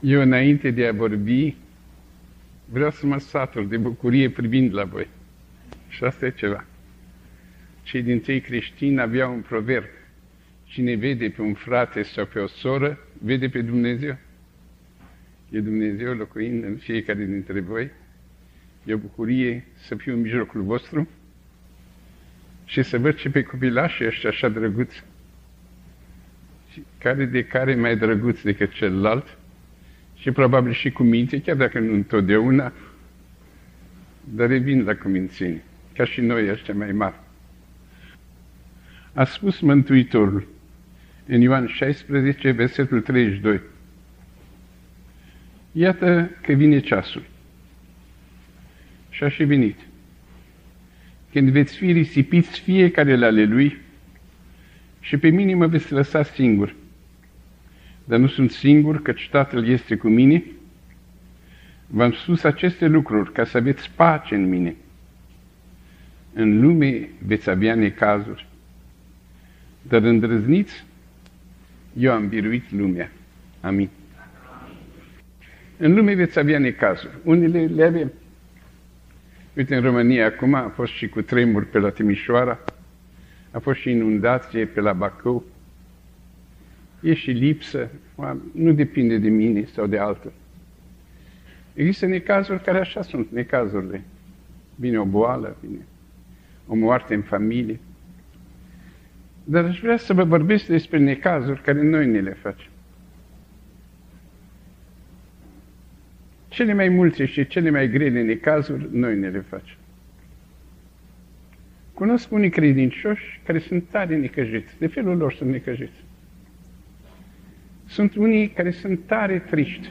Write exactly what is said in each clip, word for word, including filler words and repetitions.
Eu, înainte de a vorbi, vreau să mă satur de bucurie privind la voi. Și asta e ceva. Cei din cei creștini aveau un proverb. Cine vede pe un frate sau pe o soră, vede pe Dumnezeu. E Dumnezeu locuind în fiecare dintre voi. E o bucurie să fiu în mijlocul vostru și să văd și pe copilașii ăștia așa drăguți. Și care de care mai drăguț decât celălalt. Și probabil și cu minte, chiar dacă nu întotdeauna, dar revin la cumințenie, ca și noi ăștia mai mari. A spus Mântuitorul în Ioan șaisprezece, versetul treizeci și doi. Iată că vine ceasul. Și a și venit. Când veți fi risipiți fiecare la ale lui și pe mine mă veți lăsa singur. Dar nu sunt singur, căci Tatăl este cu mine. V-am spus aceste lucruri ca să aveți pace în mine. În lume veți avea necazuri, dar îndrăzniți, eu am biruit lumea. Amin. În lume veți avea necazuri. Unele le avem. Uite, în România acum a fost și cu tremur pe la Timișoara, a fost și inundație pe la Bacău, e și lipsă, nu depinde de mine sau de altul. Există necazuri care așa sunt, necazurile. Vine o boală, vine o moarte în familie. Dar aș vrea să vă vorbesc despre necazuri care noi ne le facem. Cele mai multe și cele mai grele necazuri noi ne le facem. Cunosc unii credincioși care sunt tare necăjiți, de felul lor sunt necăjiți. Sunt unii care sunt tare triști.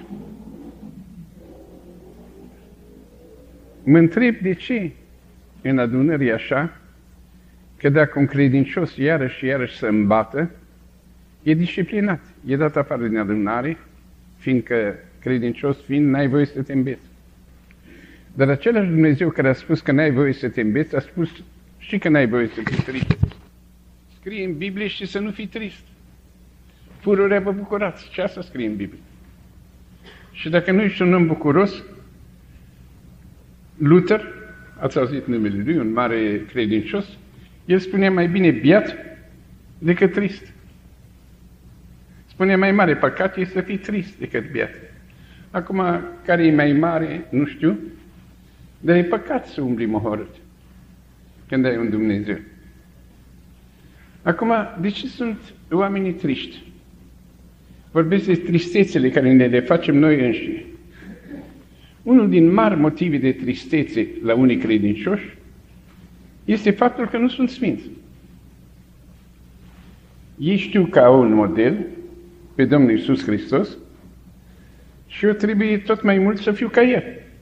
Mă întreb de ce în adunări așa, că dacă un credincios iarăși și iarăși se îmbată, e disciplinat, e dat afară din adunare, fiindcă credincios fiind, n-ai voie să te îmbeți. Dar același Dumnezeu care a spus că n-ai voie să te îmbeți, a spus și că n-ai voie să fii trist. Scrie în Biblie și să nu fii trist. Pururea vă bucurați. Și asta scrie în Biblie. Și dacă nu ești un om bucuros, Luther, ați auzit numele lui, un mare credincios, el spunea mai bine biat decât trist. Spunea mai mare păcat este să fii trist decât biat. Acum, care e mai mare, nu știu, dar e păcat să umbli mohorât când ai un Dumnezeu. Acum, de ce sunt oamenii triști? Vorbesc de tristețele care ne le facem noi înșine. Unul din mari motive de tristețe la unii credincioși este faptul că nu sunt sfinți. Ei știu că au un model pe Domnul Iisus Hristos și eu trebuie tot mai mult să fiu ca El.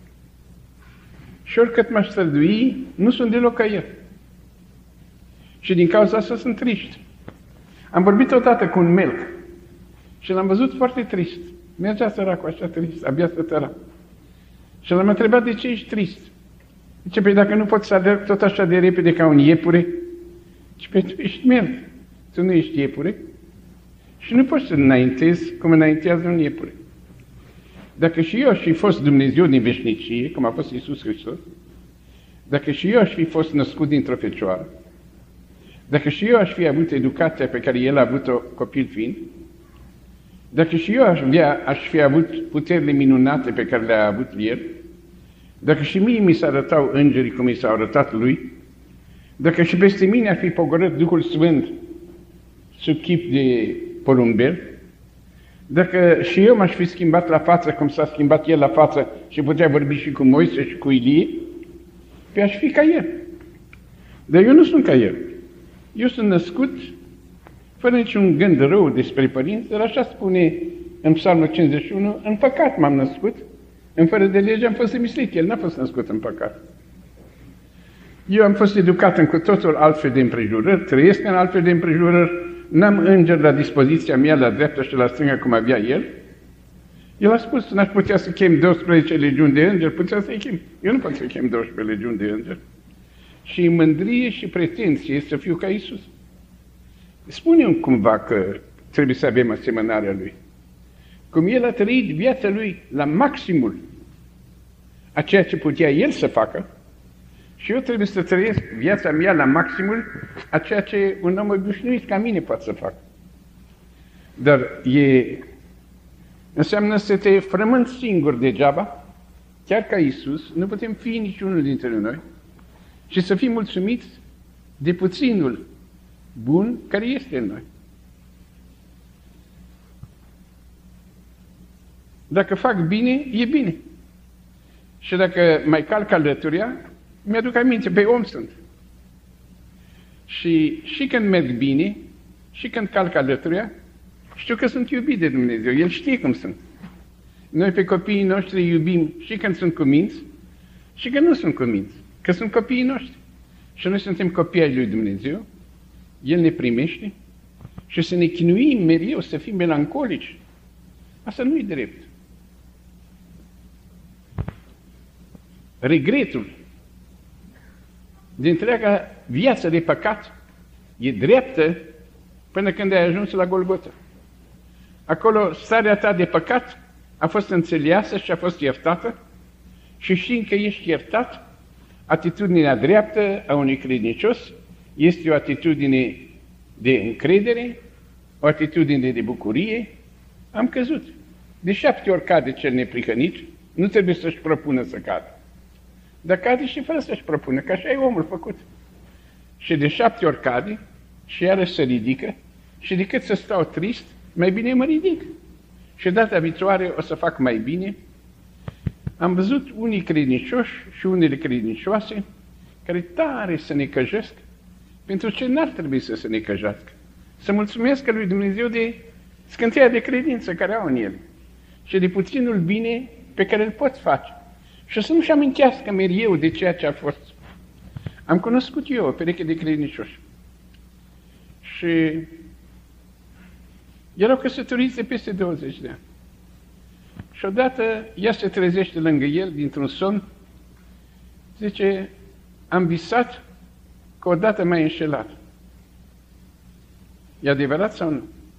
Și oricât m-aș strădui, nu sunt deloc ca El. Și din cauza asta sunt triști. Am vorbit odată cu un melc și l-am văzut foarte trist. Mergea săracul așa trist, abia stătăra. Și l-am întrebat de ce ești trist. Zice, păi dacă nu poți să alerg tot așa de repede ca un iepure, și pe tu ești melc, tu nu ești iepure și nu poți să înaintezi cum înaintează un iepure. Dacă și eu aș fi fost Dumnezeu din veșnicie, cum a fost Iisus Hristos, dacă și eu aș fi fost născut dintr-o fecioară, dacă și eu aș fi avut educația pe care El a avut-o copil fiind, dacă și eu aș, avea, aș fi avut puterile minunate pe care le-a avut El, dacă și mie mi s-a arătau îngerii cum i s-au arătat Lui, dacă și peste mine ar fi pogorât Duhul Sfânt sub chip de porumbel, dacă și eu m-aș fi schimbat la față cum s-a schimbat El la față și putea vorbi și cu Moise și cu Ilie, pe aș fi ca El. Dar eu nu sunt ca El. Eu sunt născut fără niciun gând rău despre părinți, dar așa spune în Psalmul cincizeci și unu, în păcat m-am născut, în fără de lege am fost emislit, El n-a fost născut în păcat. Eu am fost educat în cu totul altfel de împrejurări, trăiesc în altfel de împrejurări, n-am înger la dispoziția mea, la dreapta și la stânga, cum avea El. El a spus, n-aș putea să chem douăsprezece legiuni de îngeri, putea să-i chem. Eu nu pot să chem douăsprezece legiuni de îngeri. Și mândrie și pretenție să fiu ca Iisus. Spune-mi cumva că trebuie să avem asemănarea Lui. cum El a trăit viața Lui la maximul a ceea ce putea El să facă, și eu trebuie să trăiesc viața mea la maximul a ceea ce un om obișnuit ca mine poate să facă. Dar e, înseamnă să te frămânți singur degeaba, chiar ca Iisus, nu putem fi niciunul dintre noi, și să fim mulțumiți de puținul bun care este în noi. Dacă fac bine, e bine. Și dacă mai calc alăturia, mi-aduc aminte, pe om sunt. Și, și când merg bine, și când calc alăturia, știu că sunt iubit de Dumnezeu. El știe cum sunt. Noi pe copiii noștri iubim și când sunt cuminți, și când nu sunt cuminți, că sunt copiii noștri. Și noi suntem copii ai lui Dumnezeu, El ne primește, și să ne chinuim mereu, să fim melancolici, asta nu e drept. Regretul de întreaga viață de păcat e dreaptă până când ai ajuns la Golgota. Acolo starea ta de păcat a fost înțeleasă și a fost iertată, și știind că ești iertat, atitudinea dreaptă a unui credincios este o atitudine de încredere, o atitudine de bucurie. Am căzut. De șapte ori cade cel neprihănit, nu trebuie să-și propună să cadă. Dar cade și fără să-și propună, că așa e omul făcut. Și de șapte ori cade și iarăși se ridică, și decât să stau trist, mai bine mă ridic. Și data viitoare o să fac mai bine. Am văzut unii credincioși și unele credincioase care tare să ne căjesc pentru ce n-ar trebui să se necăjească. Să mulțumesc lui Dumnezeu de scânteia de credință care au în el și de puținul bine pe care îl pot face. Și să nu-și amintească mereu de ceea ce a fost. Am cunoscut eu o pereche de credincioși și erau căsătoriți de peste douăzeci de ani. Și odată ea se trezește lângă el dintr-un somn, zice, am visat că odată m-ai înșelat. E adevărat sau nu?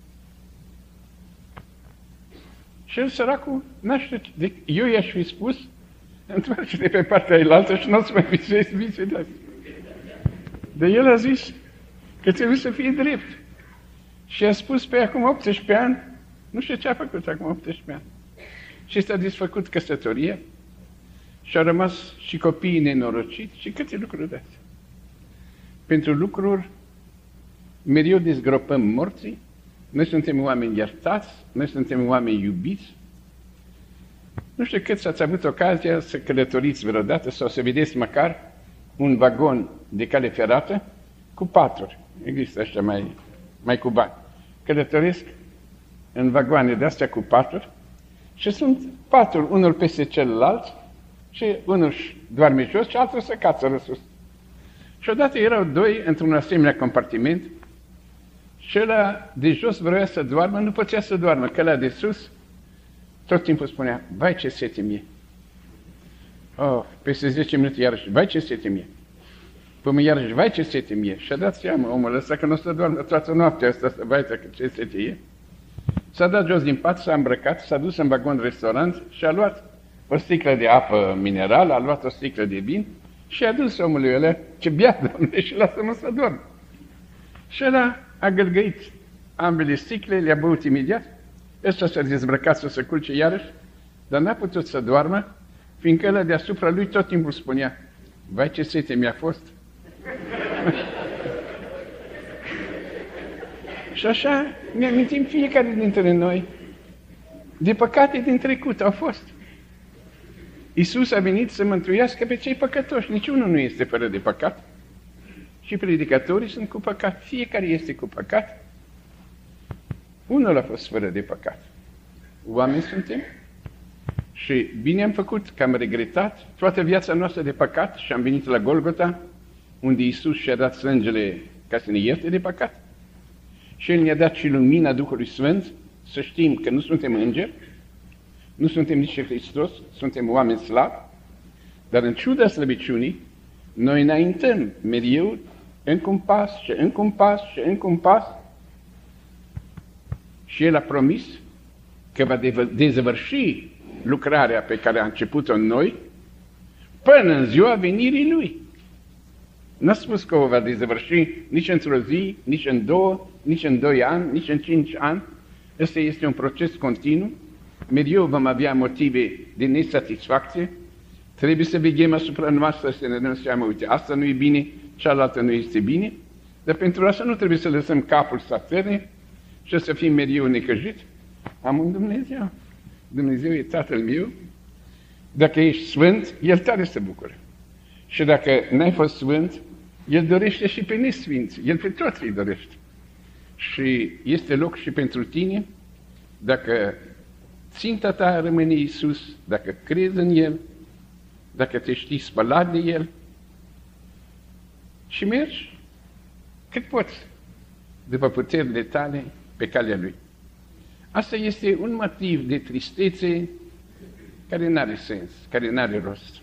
Și el, săracul, n-a știut. Eu i-aș fi spus, întoarce-te pe partea ailaltă și nu o să mai visezi vise de astea. Dar el a zis că trebuie să fie drept. Și a spus pe acum optsprezece ani, nu știu ce a făcut acum optsprezece ani. Și s-a desfăcut căsătoria și au rămas și copiii nenorociți și câte lucruri de astea. Pentru lucruri mereu dezgropăm morții, noi suntem oameni iertați, noi suntem oameni iubiți. Nu știu cât s-ați avut ocazia să călătoriți vreodată sau să vedeți măcar un vagon de cale ferată cu paturi. Există ăștia mai, mai cu bani. Călătoresc în vagoane de-astea cu paturi și sunt paturi, unul peste celălalt, și unul doarme jos și altul se cațără sus. Și odată erau doi într-un asemenea compartiment și ăla de jos vrea să doarmă, nu putea să doarmă, că ăla de sus tot timpul spunea, vai ce sete mie. Oh, peste zece minute iarăși, vai ce sete mie. Până iarăși, vai ce sete mie. Și-a dat seama omul ăsta că nu o să doarmă toată noaptea asta, să vai că ce sete e. S-a dat jos din pat, s-a îmbrăcat, s-a dus în vagon restaurant și a luat o sticlă de apă minerală, a luat o sticlă de vin și a dus omului ăla, ce bea, Doamne, și lasă-mă să dorm. Și ăla a gălgăit ambele sticle, le-a băut imediat, ăsta s-a dezbrăcat să se culce iarăși, dar n-a putut să doarmă, fiindcă ăla deasupra lui tot timpul spunea, vai ce sete mi-a fost. Și așa ne amintim fiecare dintre noi de păcate din trecut au fost. Iisus a venit să mântuiască pe cei păcătoși. Niciunul nu este fără de păcat. Și predicatorii sunt cu păcat. Fiecare este cu păcat. Unul a fost fără de păcat. Oameni suntem. Și bine am făcut că am regretat toată viața noastră de păcat și am venit la Golgota, unde Iisus și-a dat sângele ca să ne ierte de păcat. Și El ne-a dat și lumina Duhului Sfânt să știm că nu suntem îngeri, nu suntem nici Hristos, suntem oameni slabi, dar în ciuda slăbiciunii, noi înaintăm mereu încă un pas și încă un pas și încă un pas. Și El a promis că va dezăvârși lucrarea pe care a început-o în noi până în ziua venirii Lui. N-a spus că o va dezăvârși nici într-o zi, nici în două, nici în doi ani, nici în cinci ani. Ăsta este un proces continuu. Mereu vom avea motive de nesatisfacție. Trebuie să veghem asupra noastră, să ne dăm seama, uite, asta nu e bine, cealaltă nu este bine. Dar pentru asta nu trebuie să lăsăm capul să atârne și să fim mereu necăjiți. Am un Dumnezeu. Dumnezeu e Tatăl meu. Dacă ești sfânt, El tare se bucură. Și dacă n-ai fost sfânt, El dorește și pe nesfinți. El pe toți îi dorește. Și este loc și pentru tine, dacă ținta ta rămâne Iisus, dacă crezi în El, dacă te știi spălat de El și mergi cât poți după puterile tale pe calea Lui. Asta este un motiv de tristețe care nu are sens, care nu are rost.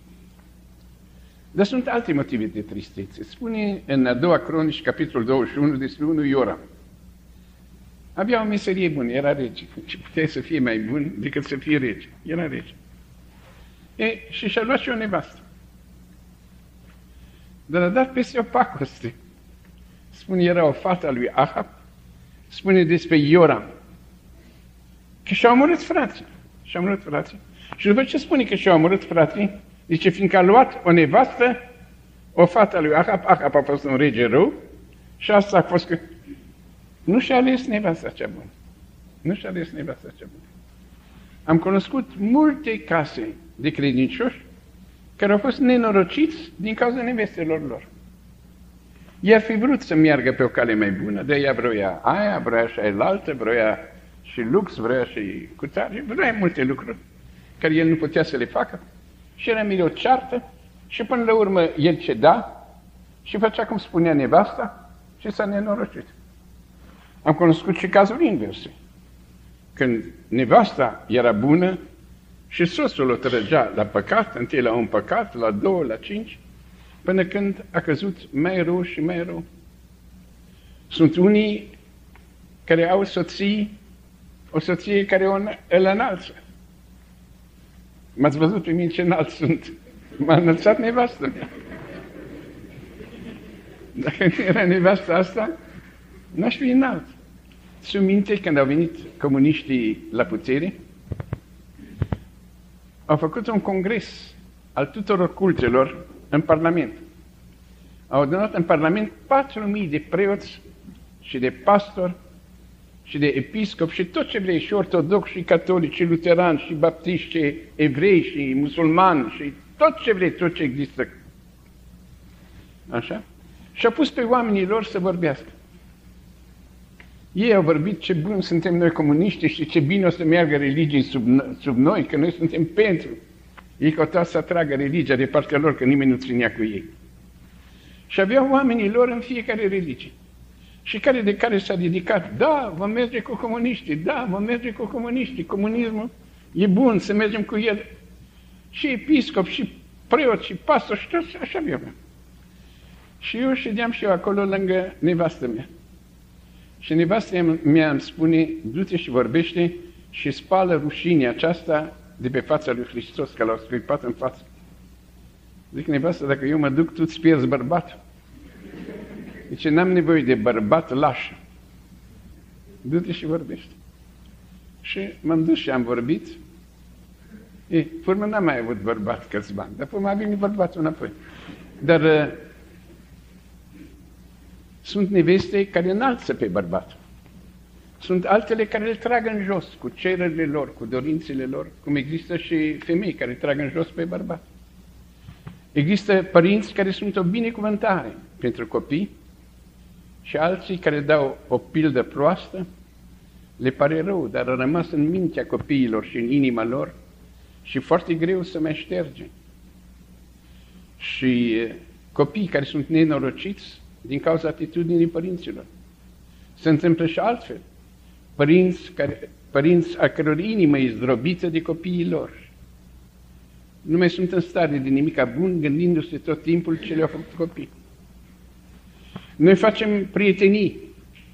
Dar sunt alte motive de tristețe. Spune în a doua Cronici, capitolul douăzeci și unu, despre unul Ioram. Avea o meserie bună, era rege. Și putea să fie mai bun decât să fie rege. Era rege. E, și și-a luat și o nevastă. Dar a dat peste o pacoste. Spune, era o fată a lui Ahab. Spune despre Ioram că și-au omorât frații. Și-au omorât frații. Și după ce spune că și-au omorât frații, zice, fiindcă a luat o nevastă, o fată a lui Ahab, Ahab a fost un rege rău, și asta a fost că nu și-a ales nevasta cea bună. Nu și-a ales nevasta cea bună. Am cunoscut multe case de credincioși care au fost nenorociți din cauza nevestelor lor. I-ar fi vrut să meargă pe o cale mai bună, de ea vroia aia, vroia și aia, vroia și lux, vroia și cutare, vroia multe lucruri care el nu putea să le facă. Și era mereu ceartă și până la urmă el ceda și făcea cum spunea nevasta și s-a nenorocit. Am cunoscut și cazul invers. Când nevasta era bună și soțul o trăgea la păcat, întâi la un păcat, la două, la cinci, până când a căzut mai rău și mai rău. Sunt unii care au soții, o soție care o, îl înalță. M-ați văzut pe mine ce înalt sunt. M-a înălțat nevastă mea. Dacă nu era nevasta asta, n-aș fi înalt. Țin minte când au venit comuniștii la putere, au făcut un congres al tuturor cultelor în Parlament. Au adunat în Parlament patru mii de preoți și de pastori și de episcopi și tot ce vrei, și ortodoxi, și catolici, și luterani, și baptiști, și evrei, și musulmani, și tot ce vrei, tot ce există. Așa? Și a pus pe oamenii lor să vorbească. Ei au vorbit ce bun suntem noi comuniști și ce bine o să meargă religii sub, sub noi, că noi suntem pentru. Ei căutau să atragă religia de partea lor, că nimeni nu ținea cu ei. Și aveau oamenii lor în fiecare religie. Și care de care s-a dedicat, da, vom merge cu comuniștii, da, vom merge cu comuniștii, comunismul e bun, să mergem cu el. Și episcop, și preot, și pastor, și toți așa aveau. Și eu ședeam și eu acolo lângă nevastă mea. Și nevastă mea îmi spune, du-te și vorbește și spală rușinea aceasta de pe fața lui Hristos, că l-au scuipat în față. Zic, nevastă, dacă eu mă duc, tu îți pierzi bărbatul. Zice, n-am nevoie de bărbat laș. Du-te și vorbește. Și m-am dus și am vorbit. E, până n-am mai avut bărbat câțiva ani, dar până m-a venit bărbatul înapoi. Dar uh, sunt neveste care înalță pe bărbat. Sunt altele care îl trag în jos cu cererile lor, cu dorințele lor, cum există și femei care trag în jos pe bărbat. Există părinți care sunt o binecuvântare pentru copii și alții care dau o pildă proastă, le pare rău, dar a rămas în mintea copiilor și în inima lor și foarte greu să mai șterge. Și copiii care sunt nenorociți din cauza atitudinii părinților. Se întâmplă și altfel. Părinți, care, părinți a căror inimă e zdrobită de copiii lor. Nu mai sunt în stare de nimica bun, gândindu-se tot timpul ce le-au făcut copii. Noi facem prietenii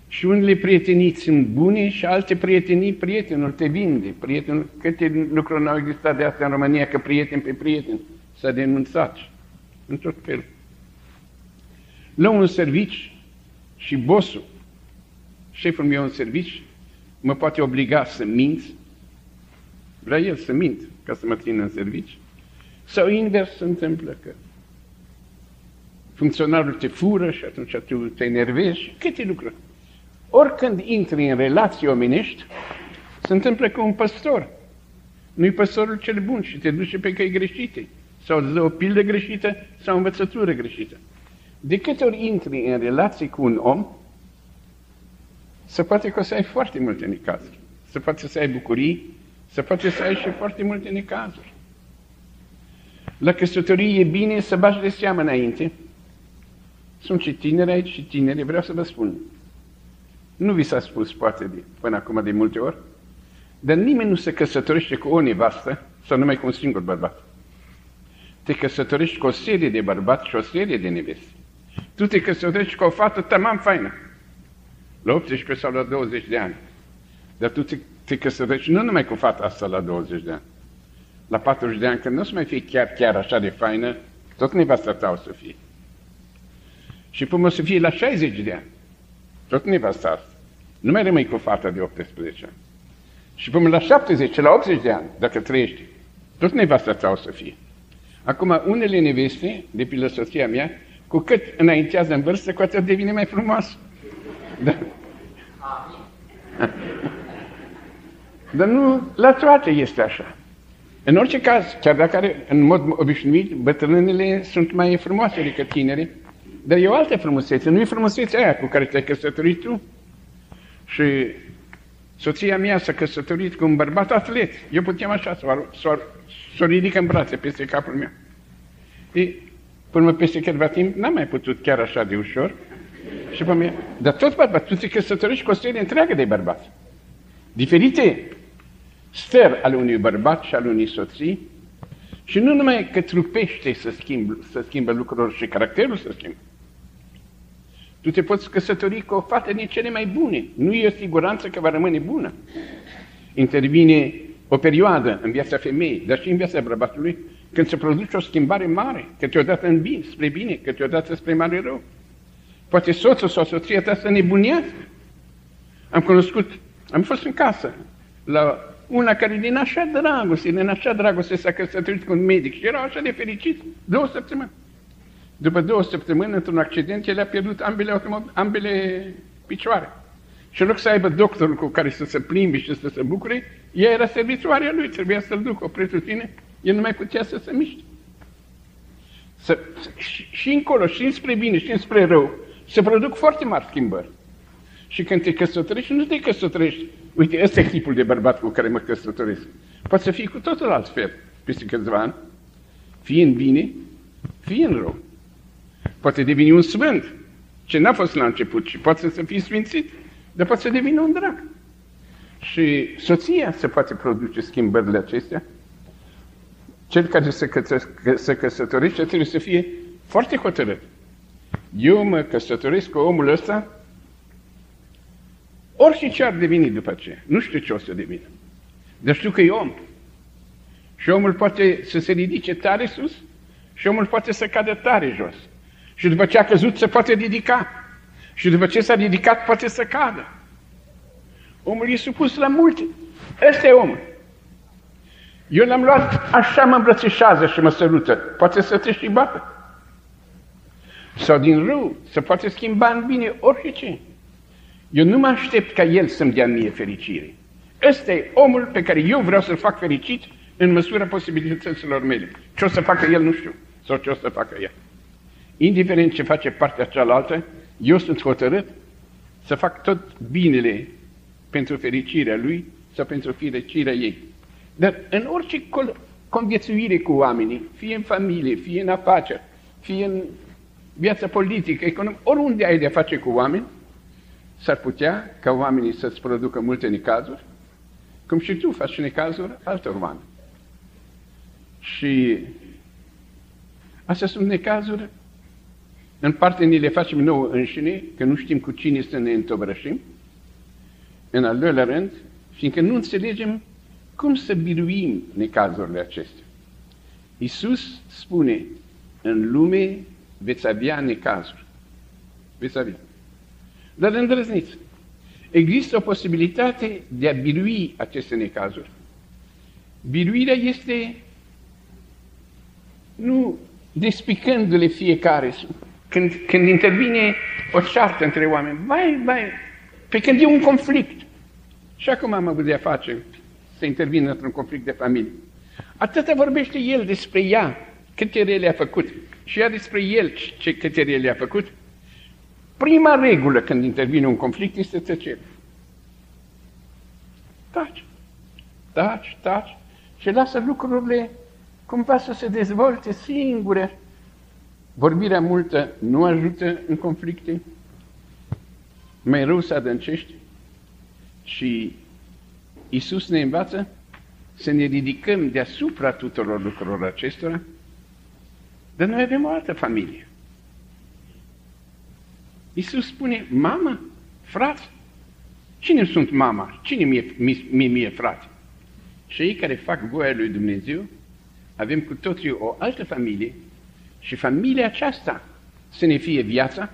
Și unele prietenii sunt bune și alte prietenii, prietenul te vinde. Prietenul, câte lucruri n-au existat de astea în România, că prieten pe prieten s-a denunțat în tot felul. La un servici și bossul, șeful meu în servici, mă poate obliga să mint, vrea el să mint ca să mă țină în servici, sau invers se întâmplă că funcționarul te fură și atunci tu te enervezi, câte lucruri. Oricând intri în relații omenești, se întâmplă cu un păstor. Nu-i păstorul cel bun și te duce pe căi greșite, sau îți dă o pildă greșită sau o învățătură greșită. De câte ori intri în relații cu un om, se poate că o să ai foarte multe necazuri. Se poate să ai bucurii, se poate să ai și foarte multe necazuri. La căsătorie e bine să bagi de seamă înainte. Sunt și tineri aici și tineri, vreau să vă spun. Nu vi s-a spus poate de, până acum de multe ori, dar nimeni nu se căsătorește cu o nevastă sau numai cu un singur bărbat. Te căsătorești cu o serie de bărbați și o serie de neveste. Tu te căsătorești cu o fată tamam faină, la optsprezece sau la douăzeci de ani. Dar tu te, te căsătorești nu numai cu fata asta la douăzeci de ani. La patruzeci de ani, când nu o să mai fie chiar, chiar așa de faină, tot nevasta ta o să fie. Și până o să fie la șaizeci de ani, tot nevasta asta. Nu mai rămâi cu fata de optsprezece ani. Și până la șaptezeci, la optzeci de ani, dacă trăiești, tot nevasta ta o să fie. Acum, unele neveste, de pildă soția mea, cu cât înaintează în vârstă, cu atât devine mai frumoasă. Da. Dar nu la toate este așa. În orice caz, chiar dacă are, în mod obișnuit, bătrânele sunt mai frumoase decât tinere, dar e o altă frumusețe, nu e frumusețea aia cu care te-ai căsătorit tu. Și soția mea s-a căsătorit cu un bărbat atlet. Eu puteam așa să o ridic în brațe peste capul meu. E, până peste câteva timp n-am mai putut chiar așa de ușor. Și pe mine, dar tot bărbat, tu te căsătorești cu o serie întreagă de bărbați. Diferite stări ale unui bărbat și al unei soții. Și nu numai că trupește să, schimb, să schimbă lucrurile și caracterul să schimbă. Tu te poți căsători cu o fată din cele mai bune. Nu e o siguranță că va rămâne bună. Intervine o perioadă în viața femeii, dar și în viața bărbatului, când se produce o schimbare mare, câteodată în bine, spre bine, câteodată spre mare rău. Poate soțul sau soția ta să nebunească. Am cunoscut, am fost în casă, la una care din așa dragoste, din așa dragoste s-a căsătorit cu un medic și era așa de fericit, două săptămâni. După două săptămâni, într-un accident, el a pierdut ambele, ambele picioare. Și în loc să aibă doctorul cu care să se plimbe și să se bucure, ea era servitoarea lui, trebuia să-l ducă o pretutine, el nu mai putea să se miște. Să, și, și încolo, și înspre bine, și înspre rău, se produc foarte mari schimbări. Și când te căsătorești, nu te căsătorești. Uite, ăsta e tipul de bărbat cu care mă căsătoresc. Poate să fie cu totul altfel peste câțiva ani, fie în bine, fie în rău. Poate deveni un sfânt, ce n-a fost la început și poate să fie sfințit, dar poate să devină un drac. Și soția se poate produce schimbările acestea. Cel care se, căță, se căsătorește trebuie să fie foarte hotărât. Eu mă căsătoresc cu omul ăsta, orice ce ar deveni după aceea. Nu știu ce o să devină. Dar știu că e om. Și omul poate să se ridice tare sus și omul poate să cadă tare jos. Și după ce a căzut se poate ridica. Și după ce s-a ridicat poate să cadă. Omul e supus la multe. Ăsta e omul. Eu l-am luat, așa mă îmbrățișează și mă sărută. Poate să te și bată. Sau din rău, se poate schimba în bine orice. Eu nu mă aștept ca el să-mi dea mie fericire. Ăsta e omul pe care eu vreau să-l fac fericit în măsura posibilităților mele. Ce o să facă el, nu știu. Sau ce o să facă ea. Indiferent ce face partea cealaltă, eu sunt hotărât să fac tot binele pentru fericirea lui sau pentru fericirea ei. Dar în orice conviețuire cu oamenii, fie în familie, fie în afaceri, fie în viața politică, economică, oriunde ai de-a face cu oameni, s-ar putea ca oamenii să-ți producă multe necazuri, cum și tu faci necazuri altor oameni. Și astea sunt necazuri În parte ni le facem nouă înșine, că nu știm cu cine să ne întovărășim. În al doilea rând, fiindcă nu înțelegem cum să biruim necazurile acestea. Iisus spune, în lume veți avea necazuri. Veți avea. Dar îndrăzniți. Există o posibilitate de a birui aceste necazuri. Biruirea este nu despicându-le fiecare. Când, când intervine o ceartă între oameni, vai, vai, pe când e un conflict. Și acum am avut de-a face să intervină într-un conflict de familie. Atâta vorbește el despre ea, câte rele a făcut, și ea despre el, ce, câte rele a făcut. Prima regulă când intervine un conflict este tăcere. Taci, taci, taci și lasă lucrurile cumva să se dezvolte singure. Vorbirea multă nu ajută în conflicte, mai rău se adâncește. Și Iisus ne învață să ne ridicăm deasupra tuturor lucrurilor acestora, dar noi avem o altă familie. Iisus spune, mamă, frate, cine sunt mama? Cine mie, mie, mie frate? Și ei care fac voia lui Dumnezeu, avem cu toții o altă familie și familia aceasta să ne fie viața.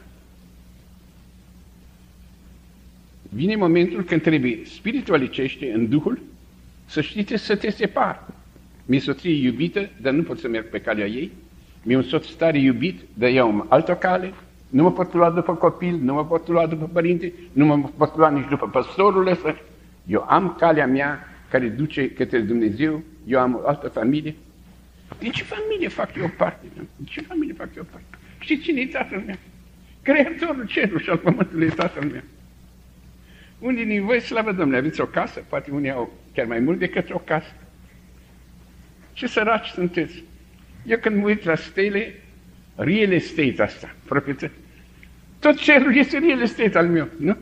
Vine momentul când trebuie spiritualicește în Duhul să știți să te separi. Mi-e soție iubită, dar nu pot să merg pe calea ei. Mi-e un soț tare iubit, dar iau altă cale. Nu mă pot lua după copil, nu mă pot lua după părinte, nu mă pot lua nici după păstorul ăsta. Eu am calea mea care duce către Dumnezeu, eu am o altă familie. Din ce familie fac eu parte? Din ce familie fac eu parte? Știți cine e tatăl meu? Creatorul cerului și al pământului e tatăl meu. Unii din voi, slavă Domnului, aveți o casă, poate unii au chiar mai mult decât o casă. Ce săraci sunteți! Eu când mă uit la stele, real estate asta, proprietate. Tot cerul este real estate al meu, nu?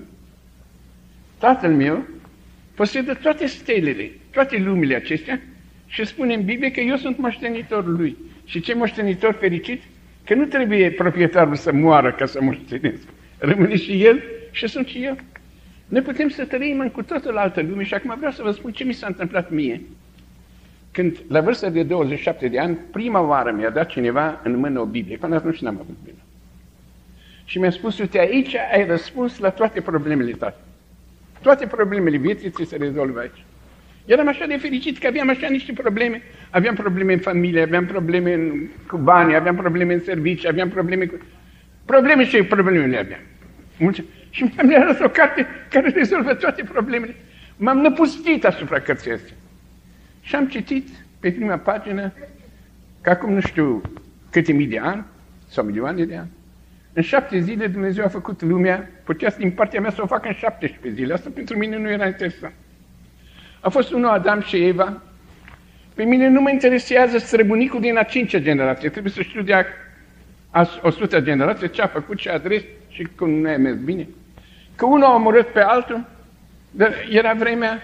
Tatăl meu posedă toate stelele, toate lumile acestea și spune în Biblie că eu sunt moștenitorul lui. Și ce moștenitor fericit? Că nu trebuie proprietarul să moară ca să moștenesc. Rămâne și el și sunt și eu. Noi putem să trăim în cu totul altă lume și acum vreau să vă spun ce mi s-a întâmplat mie. Când, la vârsta de douăzeci și șapte de ani, prima oară mi-a dat cineva în mână o Biblie, până atunci n-am avut Biblie. Și mi-a spus, uite, aici ai răspuns la toate problemele tale. Toate problemele vieții ți se rezolvă aici. Eram așa de fericit că aveam așa niște probleme. Aveam probleme în familie, aveam probleme în, cu bani, aveam probleme în servicii, aveam probleme cu... Probleme și probleme le aveam. Mulți... Și mi-am arătat o carte care rezolvă toate problemele. M-am năpustit asupra cărții astea. Și am citit pe prima pagină că acum nu știu câte mii de ani sau milioane de ani. În șapte zile Dumnezeu a făcut lumea, putea din partea mea să o facă în șaptesprezece zile. Asta pentru mine nu era interesant. A fost unul Adam și Eva. Pe mine nu mă interesează străbunicul din a cincea generație. Trebuie să știu de a, a o sută generație ce a făcut, ce adres și cum nu a mers bine. Că unul a omorât pe altul, dar era vremea,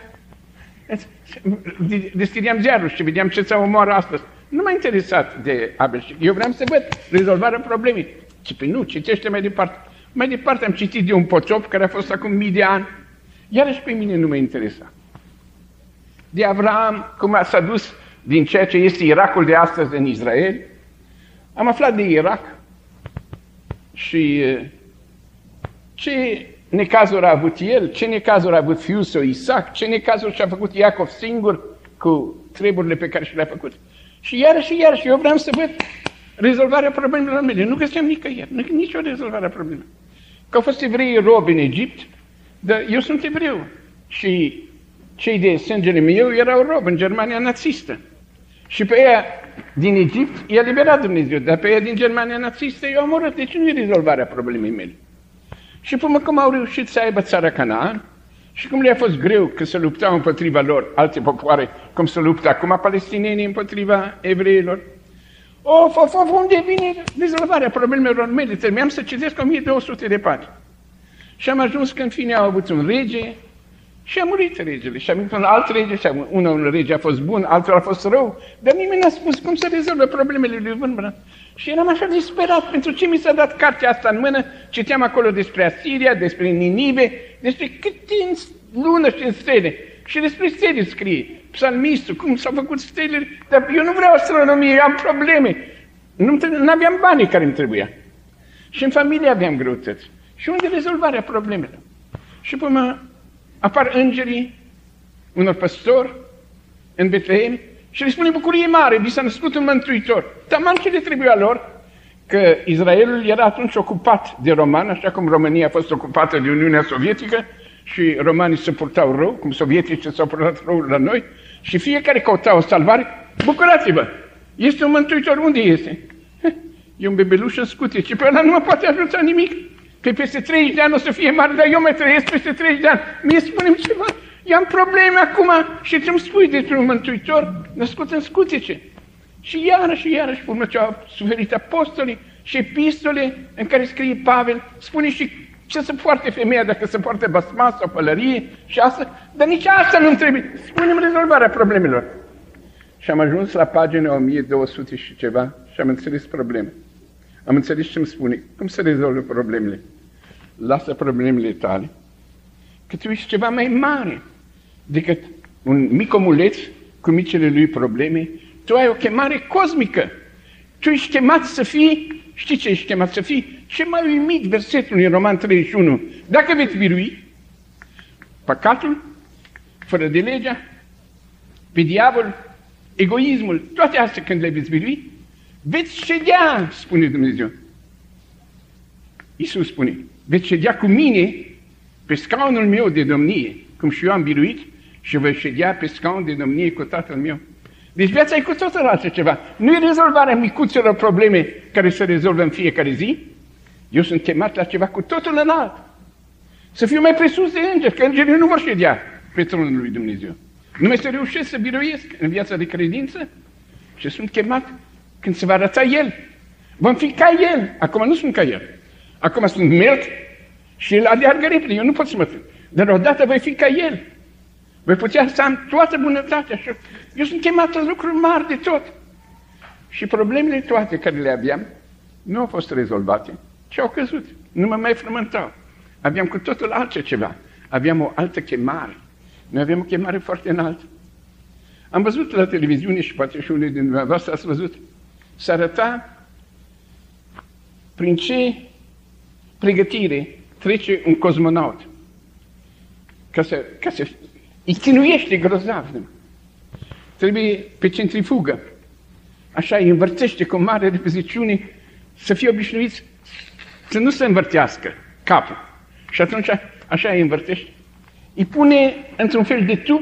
deschideam ziarul și vedeam ce s-a omoară astăzi. Nu m-a interesat de Abel. Eu vreau să văd rezolvarea problemei. Și pe nu, citește mai departe. Mai departe am citit de un poțop care a fost acum mii de ani. Iarăși pe mine nu mă interesa. De Avram, cum s-a dus din ceea ce este Irakul de astăzi în Israel. Am aflat de Irak și ce necazuri a avut el, ce necazuri a avut fiul său Isaac, ce necazuri și-a făcut Iacov singur cu treburile pe care și le-a făcut. Și iarăși și iarăși eu vreau să văd rezolvarea problemelor mele. Nu găseam nicăieri, nicio rezolvare a problemelor. Că au fost evrei robi în Egipt, dar eu sunt evreu. Și cei de sângele meu erau robi în Germania nazistă. Și pe ea din Egipt i-a liberat Dumnezeu, dar pe ea din Germania nazistă i-a omorât. Deci nu e rezolvarea problemei mele. Și până cum au reușit să aibă țara Canaan și cum le-a fost greu că se luptau împotriva lor alte popoare, cum se luptă acum palestinienii împotriva evreilor. Of, of, of, unde vine rezolvarea problemelor mele? Trebuiam să citesc o mie două sute de pagini. Și am ajuns că în fine au avut un rege Și a murit regele. Și a venit un alt rege, și unul un rege a fost bun, altul a fost rău, dar nimeni n-a spus cum să rezolvă problemele lui Wurmbrand. Și eram așa disperat, pentru ce mi s-a dat cartea asta în mână, citeam acolo despre Asiria, despre Ninive, despre câte în lună și în stele. Și despre stele scrie, psalmistul, cum s-au făcut stelele, dar eu nu vreau astronomie, eu am probleme. Nu aveam banii care îmi trebuia. Și în familie aveam greutăți. Și unde rezolvarea problemelor? Și până apar îngerii unor păstori în Betlehem și le spune bucurie mare, vi s-a născut un mântuitor. Taman ce le trebuia lor, că Israelul era atunci ocupat de romani, așa cum România a fost ocupată de Uniunea Sovietică și romanii se purtau rău, cum sovieticii s-au purtat rău la noi, și fiecare căuta o salvare. Bucurați-vă! Este un mântuitor. Unde este? E un bebeluș în scutece. Pe ăla nu mă poate ajuta nimic. Că peste treizeci de ani o să fie mare, dar eu mai trăiesc peste treizeci de ani. Mie spune-mi ceva. Eu am probleme acum și ce-mi spui despre un mântuitor născut în scutece. Și iarăși și iarăși, până ce au suferit apostolii și epistole în care scrie Pavel, spune și ce să poarte femeia dacă se poartă basma sau pălărie și asta, dar nici asta nu-mi trebuie. Spune-mi rezolvarea problemelor. Și am ajuns la pagina o mie două sute și ceva și am înțeles probleme. Am înțeles ce îmi spune. Cum să rezolvă problemele? Lasă problemele tale, că tu ești ceva mai mare decât un mic omuleț cu micile lui probleme. Tu ai o chemare cosmică. Tu ești chemat să fii, știi ce ești chemat să fii? Ce mai uimit versetul în Roman treizeci și unu. Dacă veți birui păcatul, fără de legea, pe diavol, egoismul, toate astea când le veți birui, veți ședea, spune Dumnezeu. Iisus spune, veți ședea cu mine pe scaunul meu de domnie, cum și eu am biruit, și voi ședea pe scaun de domnie cu Tatăl meu. Deci viața e cu totul altă ceva. Nu e rezolvarea micuțelor probleme care se rezolvă în fiecare zi. Eu sunt chemat la ceva cu totul înalt. Să fiu mai presus de îngeri, că îngerii nu vor ședea pe tronul lui Dumnezeu. Numai să reușesc să biruiesc în viața de credință și sunt chemat când se va arăta El. Vom fi ca El. Acum nu sunt ca El. Acum sunt melc și El aleargă repede. Eu nu pot să mă trec. Dar odată voi fi ca El. Voi putea să am toată bunătatea. Și eu sunt chemat la lucruri mari de tot. Și problemele toate care le aveam nu au fost rezolvate, ci au căzut. Nu mă mai frământau. Aveam cu totul altceva. Aveam o altă chemare. Noi aveam o chemare foarte înaltă. Am văzut la televiziune și poate și unul din dumneavoastră ați văzut. Se arăta prin ce pregătire trece un cosmonaut. Ca să, ca să îi chinuiește grozav. Trebuie pe centrifugă. Așa îi învârtește cu mare repeziciune să fie obișnuiți să nu se învârtească capul. Și atunci așa îi învârtește. Îi pune într-un fel de tub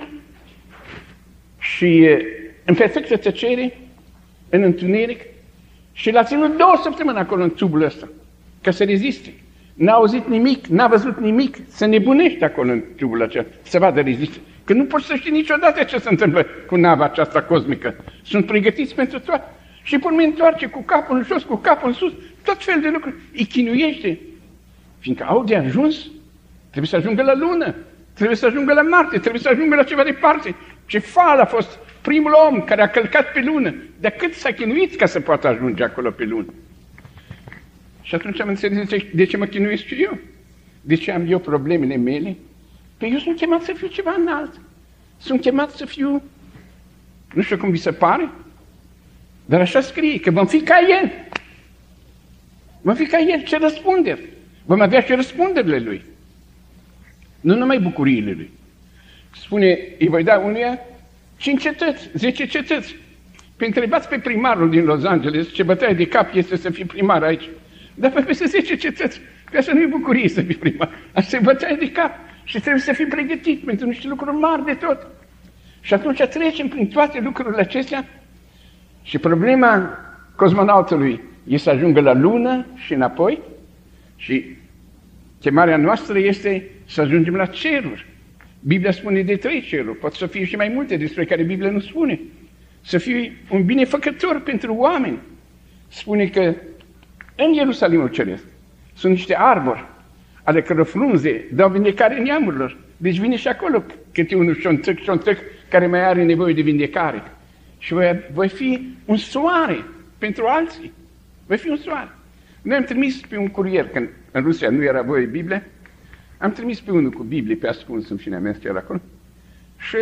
și în perfectă tăcere, în întuneric, și l-a ținut două săptămâni acolo în tubul ăsta, ca să reziste. N-a auzit nimic, n-a văzut nimic, se nebunește acolo în tubul acela, să vadă reziste. Că nu poți să știi niciodată ce se întâmplă cu nava aceasta cosmică. Sunt pregătiți pentru toate. Și până mi întoarce cu capul în jos, cu capul în sus, tot fel de lucruri. Îi chinuiește. Fiindcă au de ajuns, trebuie să ajungă la lună, trebuie să ajungă la Marte, trebuie să ajungă la ceva departe. Cefal a fost primul om care a călcat pe lună. Dar cât s-a chinuit ca să poată ajunge acolo pe lună? Și atunci am înțeles de ce mă chinuiesc și eu. De ce am eu problemele mele? Păi eu sunt chemat să fiu ceva înalt. Sunt chemat să fiu, nu știu cum vi se pare, dar așa scrie, că vom fi ca El. Vom fi ca El, ce răspunderi. Vom avea și răspunderile Lui. Nu numai bucuriile Lui. Spune, îi voi da unuia cinci cetăți, zece cetăți. Păi întrebați pe primarul din Los Angeles ce bătaie de cap este să fii primar aici. Dar pe peste zece cetăți, că asta nu-i bucurie să fii primar. Asta e bătaie de cap. Și trebuie să fii pregătit pentru niște lucruri mari de tot. Și atunci trecem prin toate lucrurile acestea și problema cosmonautului e să ajungă la lună și înapoi și chemarea noastră este să ajungem la ceruri. Biblia spune de trei ceruri, pot să fie și mai multe despre care Biblia nu spune. Să fii un binefăcător pentru oameni. Spune că în Ierusalimul Ceresc sunt niște arbori ale căror frunze dau vindecare neamurilor. Deci vine și acolo câte unul șontăc, șontăc, care mai are nevoie de vindecare. Și voi, voi fi un soare pentru alții. Voi fi un soare. Noi am trimis pe un curier, când în Rusia nu era voie Biblie, am trimis pe unul cu Biblie, pe ascuns în fine mea, era acolo. Și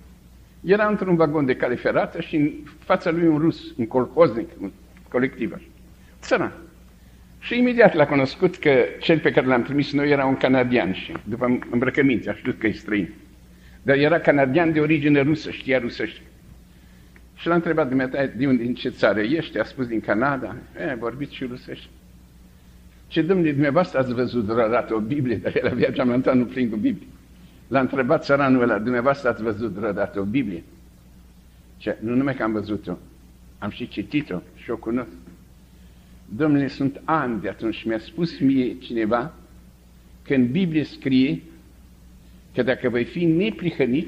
era într-un vagon de cale ferată și în fața lui un rus, un colhoznic, un colectiv. Țăran. Și imediat l-a cunoscut că cel pe care l-am trimis noi era un canadian și după îmbrăcăminte a știut că e străin. Dar era canadian de origine rusă, știa rusește. Și l-a întrebat dumneata de unde, din ce țară ești, a spus din Canada, e, vorbiți și rusește. Ce domnule, dumneavoastră ați văzut vreodată o Biblie, dar el avea geamantanul plin cu Biblie. L-a întrebat țăranul ăla, dumneavoastră ați văzut vreodată o Biblie? Ce, nu numai că am văzut-o, am și citit-o și o cunosc. Domnule, sunt ani de atunci, mi-a spus mie cineva că în Biblie scrie că dacă voi fi neprihănit,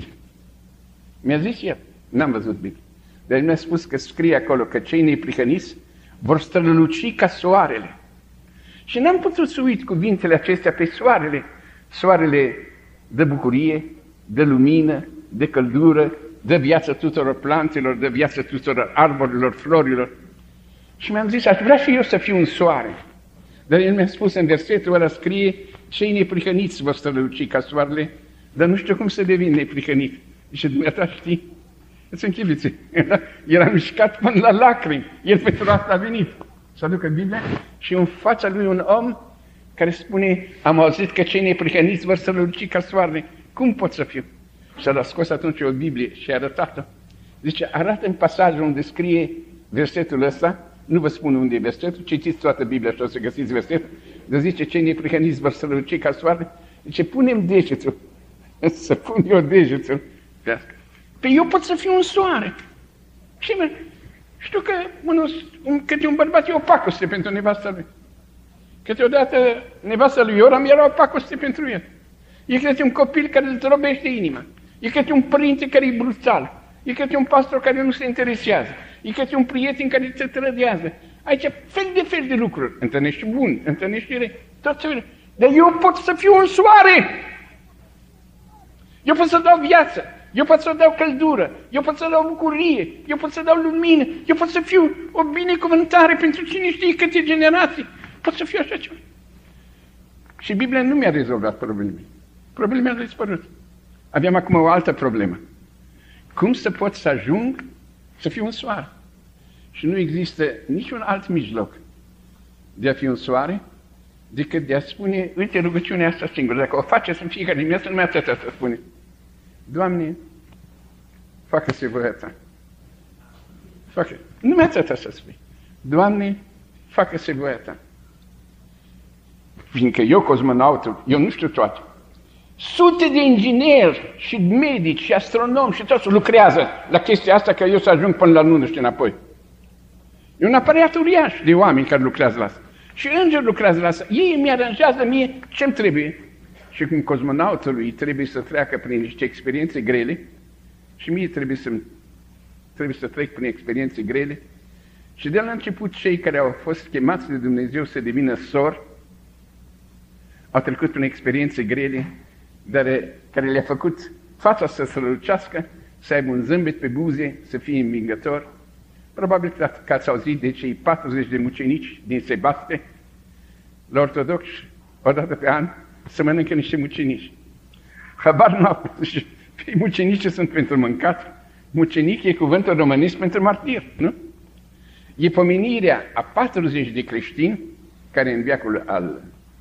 mi-a zis el, n-am văzut Biblie, dar mi-a spus că scrie acolo că cei neprihăniți vor străluci ca soarele. Și n-am putut să uit cuvintele acestea pe soarele. Soarele dă bucurie, dă lumină, dă căldură, dă viață tuturor plantelor, dă viață tuturor arborilor, florilor. Și mi-am zis, aș vrea și eu să fiu un soare. Dar el mi-a spus în versetul ăla scrie, cei neprihăniți vor străluci ca soarele, dar nu știu cum să devin neprihănit. Și dumneata știi, îți închipuiți, era mișcat până la lacrimi, el pentru asta a venit. Să aducă Biblia și în fața lui un om care spune, am auzit că cei neprihăniți vor străluci ca soarele, cum pot să fiu? Și a scos atunci o Biblie și a arătat-o. Zice, arată în pasajul unde scrie versetul ăsta, nu vă spun unde e versetul, citiți toată Biblia și o să găsiți versetul, dar zice, cei neprihăniți vor străluci ca soarele, zice, punem degetul, să pun eu degetul. Pe eu pot să fiu un soare. Și mă, știu că unul, un, câte un bărbat e o pacoste pentru nevasta lui. Câteodată nevasta lui Ioram era o pacoste pentru el. E câte un copil care îți robește inima. E câte un părinte care e brutal. E câte un pastor care nu se interesează. E câte un prieten care te trădează. Aici fel de fel de lucruri. Întâlnești bun, întâlnești re, tot ce... Dar eu pot să fiu un soare. Eu pot să dau viață. Eu pot să dau căldură, eu pot să dau bucurie, eu pot să dau lumină, eu pot să fiu o binecuvântare pentru cine știe câte generații. Pot să fiu așa ceva. Și Biblia nu mi-a rezolvat problemele. Problemele au dispărut. Aveam acum o altă problemă. Cum să pot să ajung să fiu un soare? Și nu există niciun alt mijloc de a fi un soare decât de a spune, uite rugăciunea asta singură, dacă o faceți în fiecare dimineață, numai atâta să spune. Doamne, facă-se voia ta. Facă. Numai atâta să spui. Doamne, facă-se voia ta. Fiindcă eu, cosmonautul, eu nu știu toate. Sute de ingineri și medici și astronomi și toți lucrează la chestia asta că eu să ajung până la lună și înapoi. E un aparat uriaș de oameni care lucrează la asta. Și îngeri lucrează la asta. Ei mi aranjează mie ce-mi trebuie. Și când cosmonautului trebuie să treacă prin niște experiențe grele, și mie trebuie să, trebuie să trec prin experiențe grele, și de la început cei care au fost chemați de Dumnezeu să devină sori, au trecut prin experiențe grele, dar care le-a făcut fața să strălucească, să aibă un zâmbet pe buze, să fie învingător. Probabil că ați auzit de cei patruzeci de mucenici din Sebaste, la ortodoxi, o dată pe an, să mănâncă niște mucenici. Habar nu au. Mucenicii sunt pentru mâncat. Mucenic e cuvântul românesc pentru martir, nu? E pomenirea a patruzeci de creștini care în veacul al,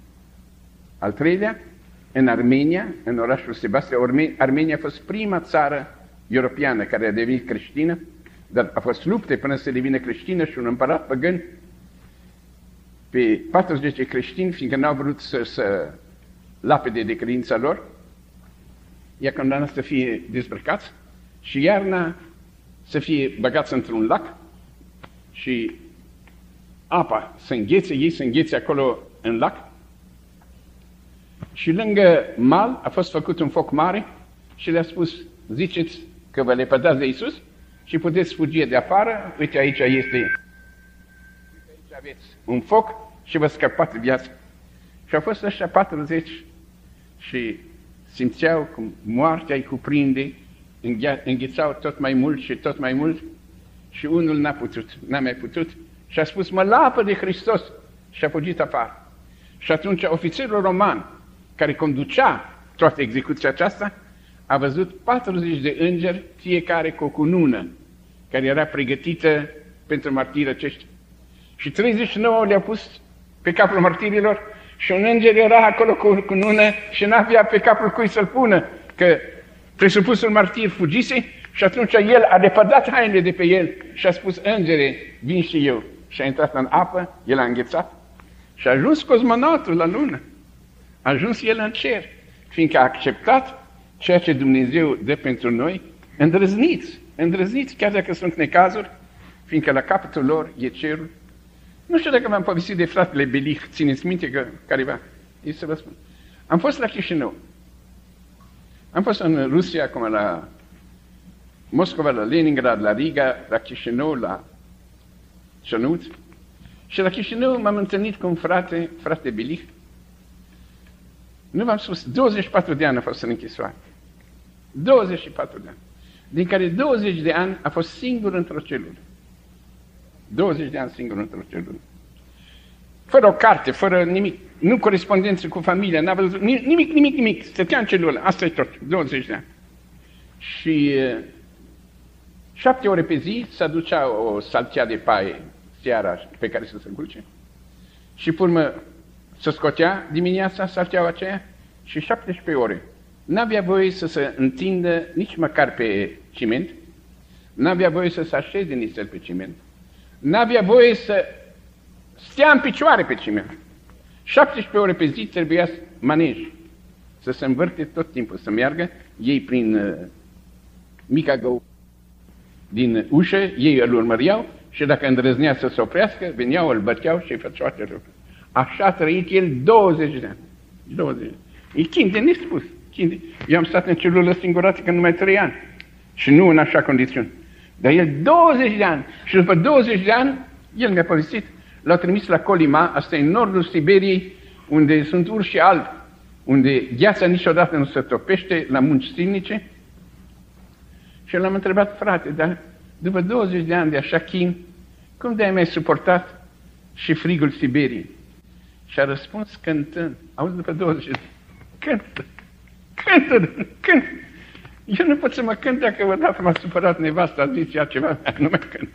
al treilea, în Armenia, în orașul Sebastia, Armenia a fost prima țară europeană care a devenit creștină, dar a fost lupte până să devină creștină și un împărat păgân pe patruzeci de creștini, fiindcă n-au vrut să, să lapede de credința lor, i-a condamnat să fie dezbrăcați și iarna să fie băgați într-un lac și apa să înghețe, ei să înghețe acolo în lac și lângă mal a fost făcut un foc mare și le-a spus, ziceți că vă lepădați de Iisus și puteți fugi de afară, uite aici este, aici aveți un foc și vă scăpați viața. Și au fost ăștia patruzeci și simțeau cum moartea îi cuprinde, înghețau tot mai mult și tot mai mult și unul n-a putut, n-a mai putut și a spus, mă lapă de Hristos și a fugit afară. Și atunci ofițerul roman care conducea toată execuția aceasta a văzut patruzeci de îngeri, fiecare cu o cunună care era pregătită pentru martirii aceștia. Și treizeci și nouă le-au pus pe capul martirilor și un înger era acolo cu o cunună și n-avea pe capul cui să-l pună, că presupusul martir fugise și atunci el a depădat hainele de pe el și a spus, îngere, vin și eu. Și a intrat în apă, el a înghețat și a ajuns cosmonautul la lună. A ajuns el în cer, fiindcă a acceptat ceea ce Dumnezeu dă pentru noi, îndrăzniți, îndrăzniți, chiar dacă sunt necazuri, fiindcă la capătul lor e cerul. Nu știu dacă v-am povestit de fratele Belich, țineți minte că careva, e să vă spun. Am fost la Chișinău. Am fost în Rusia, acum la Moscova, la Leningrad, la Riga, la Chișinău, la Cernut. Și la Chișinău m-am întâlnit cu un frate, frate Belich. Nu v-am spus, douăzeci și patru de ani a fost în închisoare. douăzeci și patru de ani. Din care douăzeci de ani a fost singur într-o celulă. douăzeci de ani singur într-o celulă. Fără o carte, fără nimic, nu corespondență cu familia, n-a văzut nimic, nimic, nimic. Stătea în celulă, asta e tot, douăzeci de ani. Și uh, șapte ore pe zi se aducea o saltea de paie seara pe care să se culce. Și pe urmă se scotea dimineața salteaua aceea și șaptesprezece ore. N-avea voie să se întindă nici măcar pe ciment, n-avea voie să se așeze nici pe ciment, n-avea voie să stea în picioare pe ciment. șaptesprezece ore pe zi trebuia manej, să se învârte tot timpul, să meargă, ei prin uh, mica gău din ușă, ei îl urmăreau și dacă îndrăznea să se oprească, veneau, îl băteau și îi făceau atât. Așa a trăit el douăzeci de ani. douăzeci. E chin de nespus. Eu am stat în celulă singuratică numai trei ani și nu în așa condiții. Dar el douăzeci de ani și după douăzeci de ani, el mi-a povestit, l-au trimis la Colima, asta e în nordul Siberiei, unde sunt urși albi, unde gheața niciodată nu se topește, la munci silnice. Și l-am întrebat, frate, dar după douăzeci de ani de așa chin, cum de-ai mai suportat și frigul Siberiei? Și a răspuns cântând. Auzi, după douăzeci de ani, cântă, cântă, cântă. Eu nu pot să mă cânt dacă odată m-a supărat nevasta, a zis ea ceva, nu mai cânt.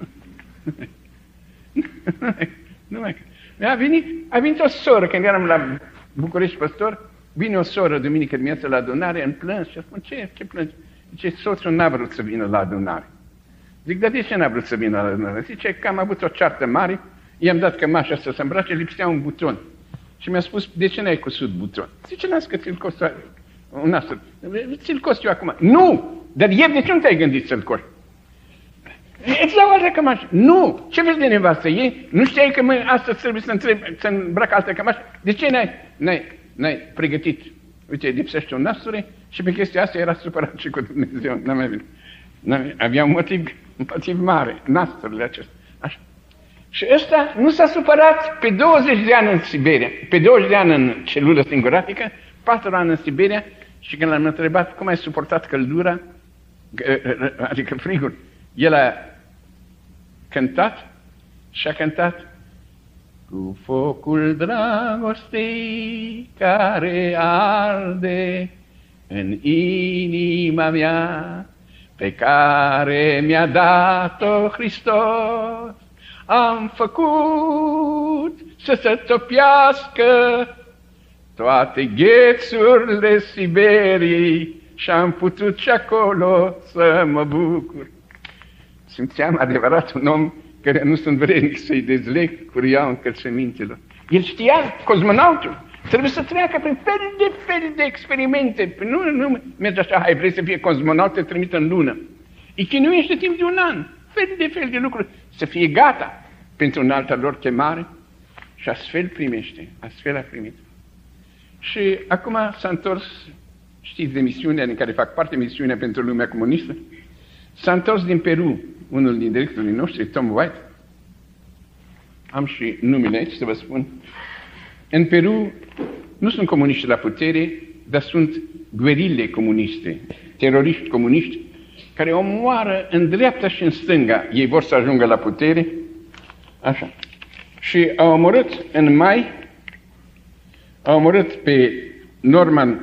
Nu mai cânt. A venit, a venit o soră, când eram la București păstor, vine o soră duminică dimineața la adunare, în plâns și a spun, ce, ce plângi? Zice, soțul n-a vrut să vină la adunare. Zic, dar de ce n-a vrut să vină la adunare? Zice că am avut o ceartă mare, i-am dat cămașa să se îmbrace, lipsea un buton. Și mi-a spus, de ce n-ai cusut buton? Zice, las că ți-l cost un astfel. Ți-l cost eu acum. Nu! Dar ieri de ce nu te-ai gândit să-l coști? Îți dau altă cămașă. Nu! Ce vezi de nevastă ei? Nu știai că mâine astăzi trebuie să întreb, să îmbrac altă cămașă? De ce n-ai, n-ai, n-ai pregătit? Uite, lipsește un nasture și pe chestia asta era supărat și cu Dumnezeu. N-am mai venit. Avea un motiv, un motiv mare, nasturile acestea. Așa. Și ăsta nu s-a supărat pe douăzeci de ani în Siberia, pe douăzeci de ani în celulă singuratică, patru ani în Siberia și când l-am întrebat cum ai suportat căldura, adică frigul, el a cântat și a cântat cu focul dragostei care arde în inima mea, pe care mi-a dat-o Hristos, am făcut să se topiască toate ghețurile Siberiei și am putut și acolo să mă bucur. Simțeam adevărat un om care nu sunt vrednic să-i dezleg curiau încălțămintelor. El știa, cosmonautul, trebuie să treacă prin fel de fel de experimente. Nu, nu merge așa, hai, vrei să fie cosmonaut, te trimit în lună. Îi chinuiește timp de un an, fel de fel de lucruri, să fie gata pentru un altă lor chemare și astfel primește, astfel a primit. Și acum s-a întors, știți de misiunea din care fac parte, misiunea pentru lumea comunistă, s-a întors din Peru, unul din directorii noștri, Tom White. Am și numele aici să vă spun. În Peru nu sunt comuniști la putere, dar sunt guerile comuniste, teroriști comuniști, care omoară în dreapta și în stânga. Ei vor să ajungă la putere. Așa. Și au omorât în mai, au omorât pe Norman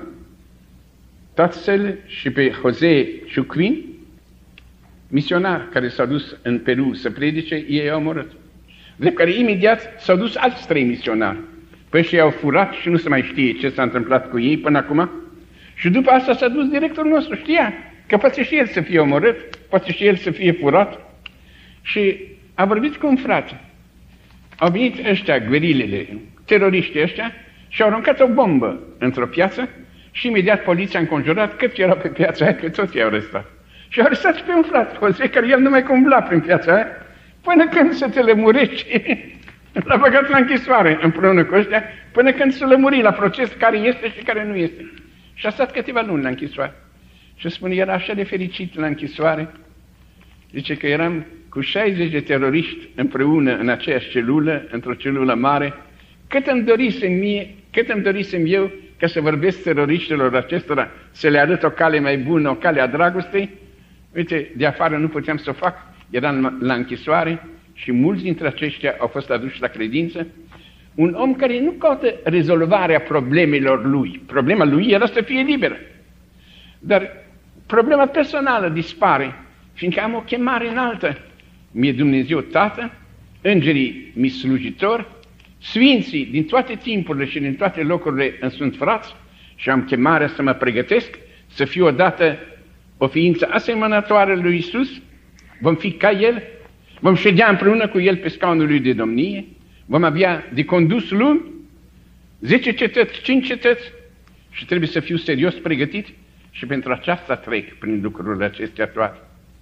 Tatzel și pe José Chuquin, misionar care s-au dus în Peru să predice, ei au omorât. Drept care imediat s-au dus alți trei misionari. Păi și i-au furat și nu se mai știe ce s-a întâmplat cu ei până acum. Și după asta s-a dus directorul nostru, știa că poate și el să fie omorât, poate și el să fie furat. Și a vorbit cu un frate. Au venit ăștia, guerilele, teroriștii ăștia, și au aruncat o bombă într-o piață și imediat poliția a înconjurat cât erau pe piața aia, că toți i-au arestat. Și au arestat și pe un frate, José, care el nu mai cumbla prin piața aia, până când se te lămurește. L-a băgat la închisoare împreună cu ăștia, până când se lămuri la proces care este și care nu este. Și a stat câteva luni la închisoare. Și spune, era așa de fericit la închisoare. Zice că eram cu șaizeci de teroriști împreună în aceeași celulă, într-o celulă mare. Cât îmi dorisem mie, cât îmi dorisem eu ca să vorbesc teroriștilor acestora, să le arăt o cale mai bună, o cale a dragostei. Uite, de afară nu puteam să o fac, eram la închisoare și mulți dintre aceștia au fost aduși la credință. Un om care nu caută rezolvarea problemelor lui. Problema lui era să fie liberă. Dar problema personală dispare, fiindcă am o chemare înaltă. Mie Dumnezeu Tată, îngerii mi slujitori, sfinții din toate timpurile și din toate locurile îmi sunt frați și am chemarea să mă pregătesc să fiu odată o ființă asemănătoare lui Iisus, vom fi ca El, vom ședea împreună cu El pe scaunul lui de domnie, vom avea de condus lumi, zece cetăți, cinci cetăți și trebuie să fiu serios pregătit și pentru aceasta trec prin lucrurile acestea toate.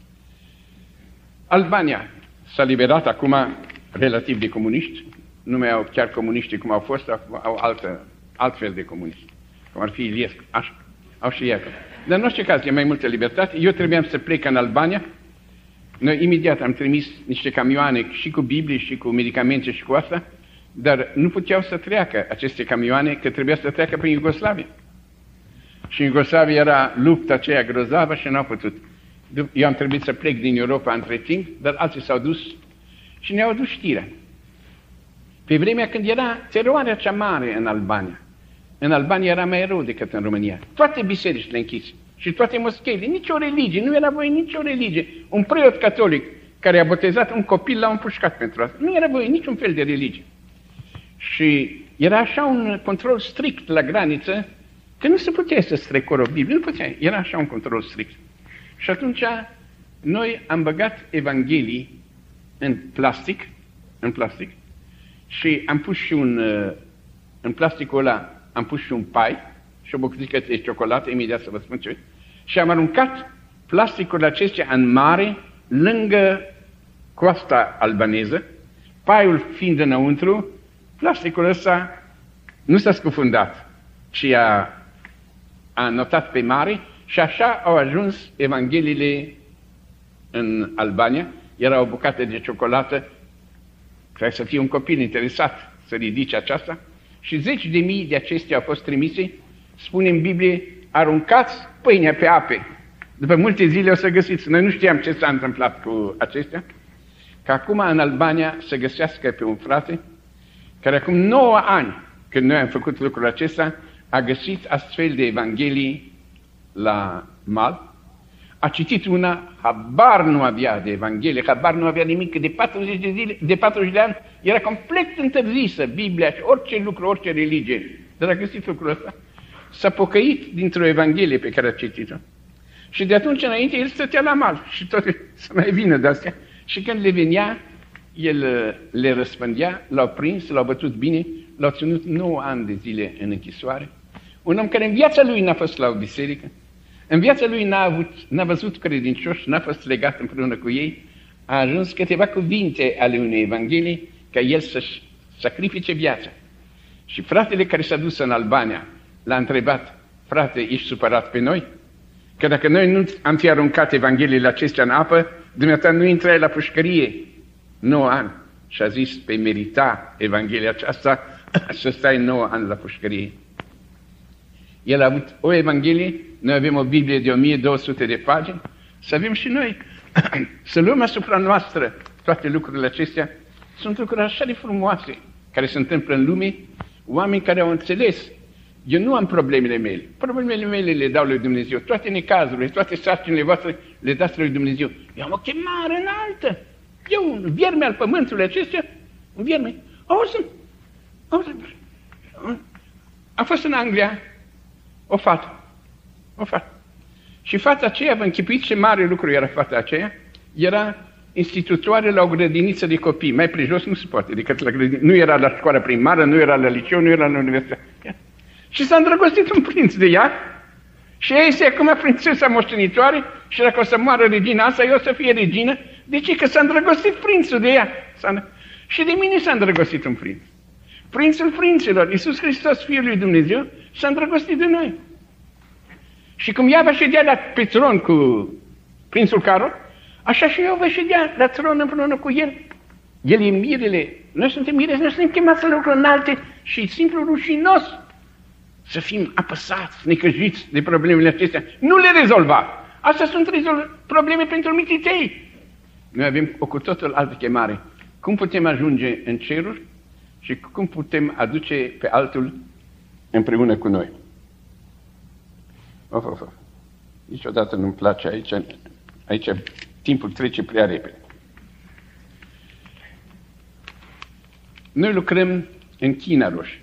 Albania s-a liberat acum relativ de comuniști, nu mai au chiar comuniștii cum au fost, au altă, altfel de comuniști, cum ar fi Iliescu, așa, au și ei acolo. Dar în orice caz e mai multă libertate. Eu trebuiam să plec în Albania. Noi imediat am trimis niște camioane și cu Biblie și cu medicamente și cu asta, dar nu puteau să treacă aceste camioane, că trebuia să treacă prin Iugoslavia. Și în Iugoslavia era lupta aceea grozavă și n-au putut. Eu am trebuit să plec din Europa între timp, dar alții s-au dus și ne-au adus știrea. Pe vremea când era teroarea cea mare în Albania. În Albania era mai rău decât în România. Toate bisericile închise și toate moscheile, nicio religie, nu era voie nicio religie. Un preot catolic care a botezat un copil l-a împușcat pentru asta. Nu era voie niciun fel de religie. Și era așa un control strict la graniță, că nu se putea să strecori o Biblie, nu putea. Era așa un control strict. Și atunci noi am băgat Evanghelii în plastic, în plastic, și am pus și un, în plasticul ăla, am pus și un pai și o bucățică de ciocolată, imediat să vă spun ce, și am aruncat plasticul acestea în mare, lângă coasta albaneză, paiul fiind înăuntru, plasticul ăsta nu s-a scufundat, ci a, a notat pe mare și așa au ajuns Evangheliile în Albania. Era o bucată de ciocolată, trebuie să fie un copil interesat să ridice aceasta, și zeci de mii de acestea au fost trimise, spune în Biblie, aruncați pâinea pe ape. După multe zile o să găsiți, noi nu știam ce s-a întâmplat cu acestea, că acum în Albania se găsească pe un frate, care acum nouă ani, când noi am făcut lucrul acesta, a găsit astfel de Evanghelii la mal, a citit una, habar nu avea de Evanghelie, habar nu avea nimic, că de patruzeci de zile, de patruzeci de ani, era complet întârzisă Biblia și orice lucru, orice religie. Dar a găsit lucrul ăsta, s-a pocăit dintr-o Evanghelie pe care a citit-o. Și de atunci înainte el stătea la mal și tot să mai vină de-astea. Și când le venea, el le răspândea, l-au prins, l-au bătut bine, l-au ținut nouă ani de zile în închisoare. Un om care în viața lui n-a fost la o biserică, în viața lui n-a, avut, n-a văzut credincioși, n-a fost legat împreună cu ei, a ajuns câteva cuvinte ale unei Evanghelii ca el să-și sacrifice viața. Și fratele care s-a dus în Albania l-a întrebat, frate, ești supărat pe noi? Că dacă noi nu am fi aruncat Evangheliile acestea în apă, dumneata nu intrai la pușcărie nouă ani. Și a zis, pe merita Evanghelia aceasta să stai nouă ani la pușcărie. El a avut o Evanghelie, noi avem o Biblie de o mie două sute de pagini, să avem și noi, să luăm asupra noastră toate lucrurile acestea. Sunt lucruri așa de frumoase care se întâmplă în lume, oameni care au înțeles. Eu nu am problemele mele. Problemele mele le dau lui Dumnezeu. Toate necazurile, toate sarcinile voastre le dați lui Dumnezeu. Eu am o chemare înaltă. Eu, un vierme al pământului acestea, un vierme. Auzi, auzi, am fost în Anglia o fată. O fată. Și fata aceea, vă închipuiți ce mare lucru era fata aceea? Era institutoare la o grădiniță de copii. Mai prejos nu se poate decât la grădiniță. Nu era la școală primară, nu era la liceu, nu era la universitate. Și s-a îndrăgostit un prinț de ea și ea este acum prințesa moștenitoare și dacă o să moară regina asta, eu o să fie regină. De ce? Că s-a îndrăgostit prințul de ea. Și de mine s-a îndrăgostit un prinț. Prințul prinților, Iisus Hristos, Fiul lui Dumnezeu, s-a îndrăgostit de noi. Și cum ea va ședea la pe tron cu prințul Carol, așa și eu vă ședea la tron împreună cu el. El e mirele. Noi suntem mirele, noi suntem chemați la lucruri înalte și e simplu rușinos să fim apăsați, necăjiți de problemele acestea. Nu le rezolva. Astea sunt probleme pentru mititei. Noi avem o cu totul altă chemare. Cum putem ajunge în ceruri și cum putem aduce pe altul împreună cu noi. Of, of, of. Niciodată nu-mi place aici. Aici timpul trece prea repede. Noi lucrăm în China Roșie.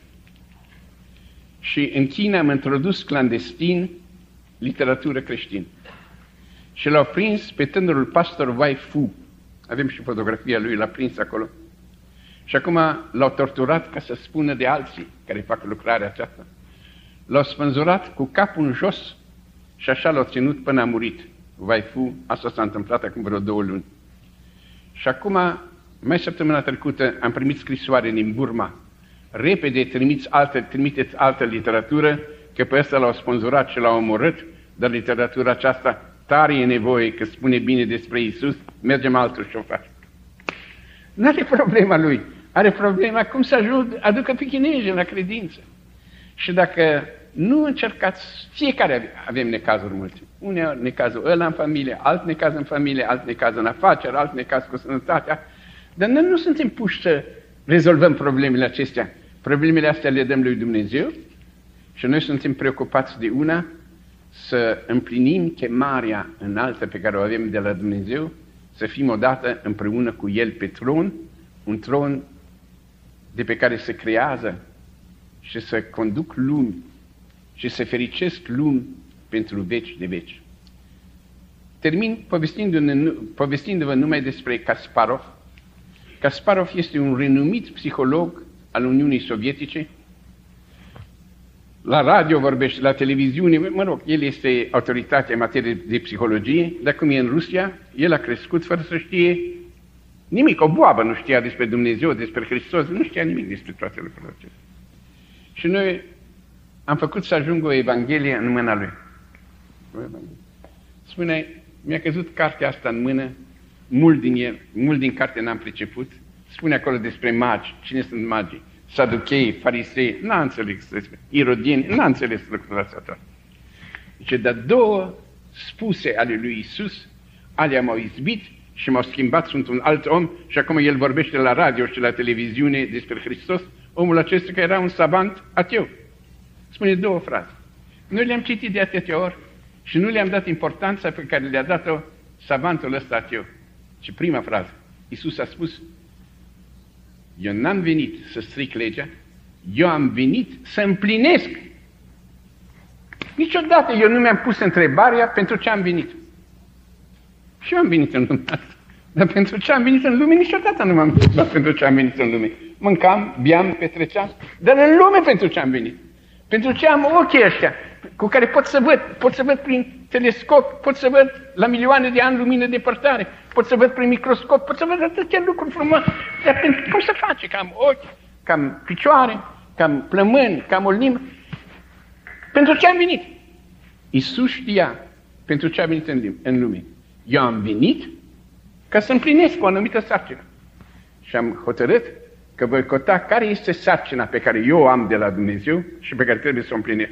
Și în China am introdus clandestin literatură creștină. Și l-au prins pe tânărul pastor Wai Fu. Avem și fotografia lui, l-a prins acolo. Și acum l-au torturat ca să spună de alții care fac lucrarea aceasta. L-au spânzurat cu capul în jos și așa l-au ținut până a murit. Wai Fu, asta s-a întâmplat acum vreo două luni. Și acum, mai săptămâna trecută, am primit scrisoare din Burma. Repede trimiți altă, trimiteți altă literatură, că pe ăsta l-au spânzurat și l-au omorât, dar literatura aceasta tare e nevoie, că spune bine despre Iisus, mergem altul și o face. Nu are problema lui, are problema cum să ajung, aducă pe chinezii la credință. Și dacă nu încercați, fiecare avem necazuri multe. Uneori necazul ăla în familie, alt necaz în familie, alt necaz în afaceri, alt necaz cu sănătatea, dar noi nu suntem puși să rezolvăm problemele acestea. Problemele astea le dăm lui Dumnezeu și noi suntem preocupați de una, să împlinim chemarea înaltă pe care o avem de la Dumnezeu, să fim odată împreună cu El pe tron, un tron de pe care se creează și să conduc lumi și să fericesc lumi pentru veci de veci. Termin povestindu-vă, povestindu-vă numai despre Kasparov. Kasparov este un renumit psiholog al Uniunii Sovietice. La radio vorbește, la televiziune, mă rog, el este autoritatea în materie de psihologie, dar cum e în Rusia, el a crescut fără să știe nimic, o boabă nu știa despre Dumnezeu, despre Hristos, nu știa nimic despre toate lucrurile acestea. Și noi am făcut să ajungă o Evanghelie în mâna lui. Spune, mi-a căzut cartea asta în mână, mult din el, mult din carte n-am priceput, spune acolo despre magi, cine sunt magii, saduchei, farisei, n-a înțeles despre irodieni, n-a înțeles lucrurile astea. Zice, dar două spuse ale lui Iisus, alea m-au izbit și m-au schimbat, sunt un alt om și acum el vorbește la radio și la televiziune despre Hristos, omul acesta care era un savant ateu. Spune două fraze. Noi le-am citit de atâtea ori și nu le-am dat importanța pe care le-a dat-o savantul ăsta ateu. Și prima frază, Iisus a spus, eu n-am venit să stric legea, eu am venit să împlinesc. Niciodată eu nu mi-am pus întrebarea pentru ce am venit. Și eu am venit în lumea asta. Dar pentru ce am venit în lume, niciodată nu m-am întrebat pentru ce am venit în lume. Mâncam, beam, petreceam, dar în lume pentru ce am venit. Pentru ce am ochii ăștia, cu care pot să văd, pot să văd prin telescop, pot să văd la milioane de ani lumină depărtare, pot să văd prin microscop, pot să văd atâtea lucruri frumoase. Dar pentru, cum se face? Că am ochi, că am picioare, că am plămâni, că am o limbă. Pentru ce am venit? Iisus știa pentru ce a venit în, în lume. Eu am venit ca să împlinesc o anumită sarcină. Și am hotărât că voi cota care este sarcina pe care eu o am de la Dumnezeu și pe care trebuie să o împlinesc.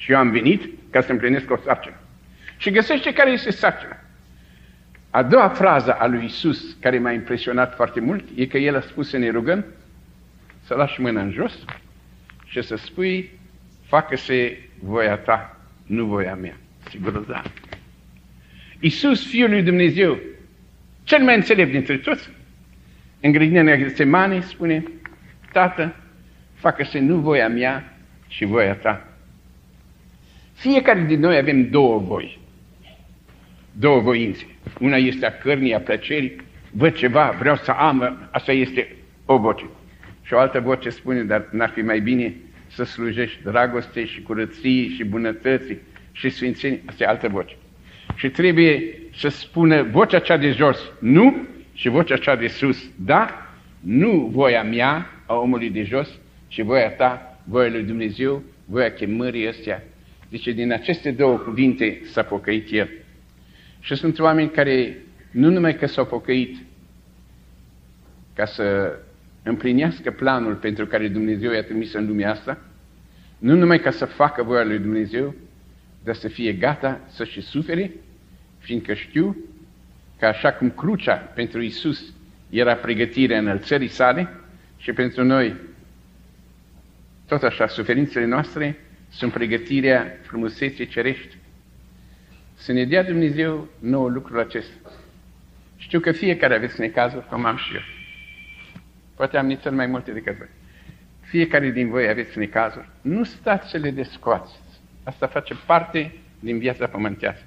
Și eu am venit ca să împlinesc o sarcină. Și găsește care este sarcina. A doua frază a lui Iisus, care m-a impresionat foarte mult, e că El a spus să ne rugăm, să lași mâna în jos și să spui, facă-se voia ta, nu voia mea. Sigur, da. Iisus, Fiul lui Dumnezeu, cel mai înțelept dintre toți, în grădina Ghetsemane spune, Tată, facă-se nu voia mea și voia ta. Fiecare din noi avem două voi, două voințe. Una este a cărnii, a plăcerii, văd ceva, vreau să am, asta este o voce. Și o altă voce spune, dar n-ar fi mai bine să slujești dragostei și curăției și bunătății și sfințenii, asta e altă voce. Și trebuie să spună vocea cea de jos, nu, și vocea cea de sus, da, nu voia mea, a omului de jos, și voia ta, voia lui Dumnezeu, voia chemării ăstea. Zice, din aceste două cuvinte s-a pocăit el. Și sunt oameni care nu numai că s-au pocăit ca să împlinească planul pentru care Dumnezeu i-a trimis în lumea asta, nu numai ca să facă voia lui Dumnezeu, dar să fie gata să și sufere, fiindcă știu că așa cum crucea pentru Iisus era pregătirea înălțării sale, și pentru noi, tot așa, suferințele noastre sunt pregătirea frumuseții cerești. Să ne dea Dumnezeu nouă lucrul acesta. Știu că fiecare aveți necazuri, cum am și eu. Poate am nițel mai multe decât voi. Fiecare din voi aveți necazuri. Nu stați să le descoați. Asta face parte din viața pământească.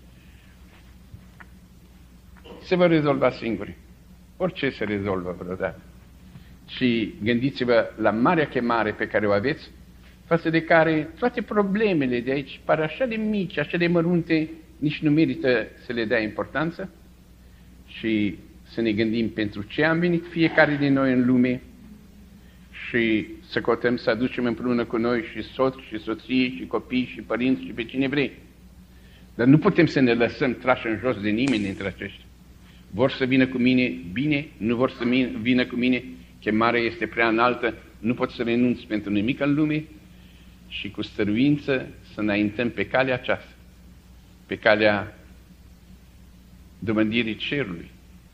Se vor rezolva singuri. Orice se rezolvă vreodată. Și gândiți-vă la marea chemare pe care o aveți, față de care toate problemele de aici par așa de mici, așa de mărunte, nici nu merită să le dea importanță, și să ne gândim pentru ce am venit fiecare din noi în lume și să căutăm să aducem împreună cu noi și soț și soție și copii și părinți și pe cine vrei. Dar nu putem să ne lăsăm trași în jos de nimeni dintre aceștia. Vor să vină cu mine, bine, nu vor să vină cu mine, chemarea este prea înaltă, nu pot să renunț pentru nimic în lume, și cu stăruință să înaintăm pe calea aceasta, pe calea dobândirii cerului.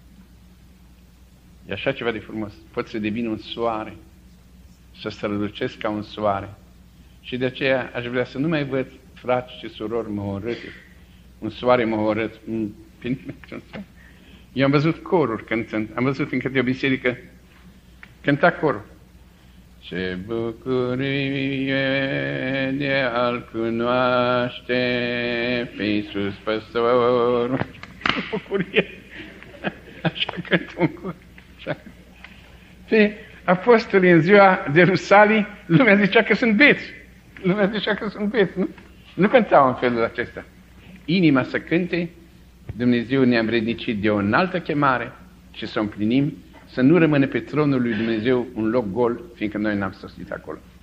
E așa ceva de frumos. Pot să devin un soare, să strălucesc ca un soare. Și de aceea aș vrea să nu mai văd frați și surori mohorâte, un soare mohorât. Eu am văzut coruri cântând, am văzut în câte o biserică cânta corul. Ce bucurie de a-L cunoaște pe Iisus Păstor. Bucurie. Așa cântă un cor. Așa. Pe apostolii în ziua de Rusalii, lumea zicea că sunt beți. Lumea zicea că sunt beți, nu? Nu cântau în felul acesta. Inima să cânte, Dumnezeu ne-a învrednicit de o înaltă chemare și să o împlinim, să nu rămână pe tronul lui Dumnezeu un loc gol, fiindcă noi n-am sosit acolo.